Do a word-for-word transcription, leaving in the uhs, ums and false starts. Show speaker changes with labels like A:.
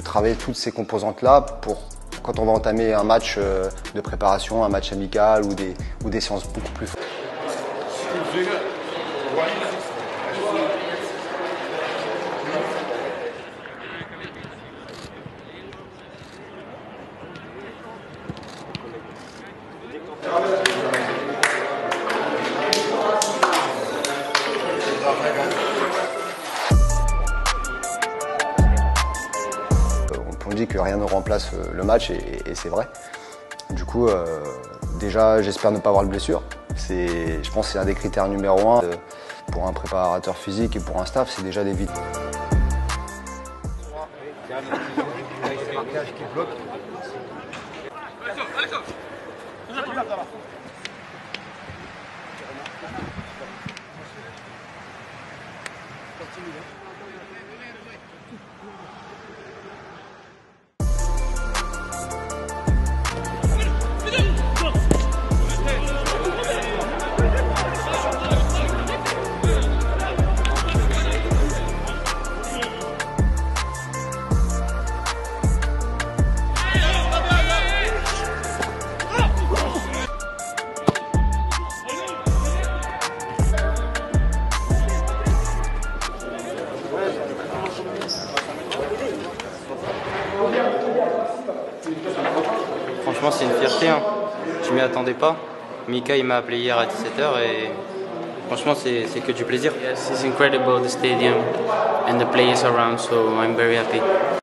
A: Travailler toutes ces composantes-là pour quand on va entamer un match de préparation, un match amical ou des, ou des séances beaucoup plus fortes. On dit que rien ne remplace le match et, et c'est vrai. Du coup, euh, déjà, j'espère ne pas avoir de blessure. Je pense que c'est un des critères numéro un pour un préparateur physique et pour un staff, c'est déjà d'éviter.
B: Franchement, c'est une fierté, hein. Je m'y attendais pas. Mika, il m'a appelé hier à dix-sept heures et franchement, c'est que du plaisir.
C: Yes, it's incredible, the stadium and the players around, so I'm very happy.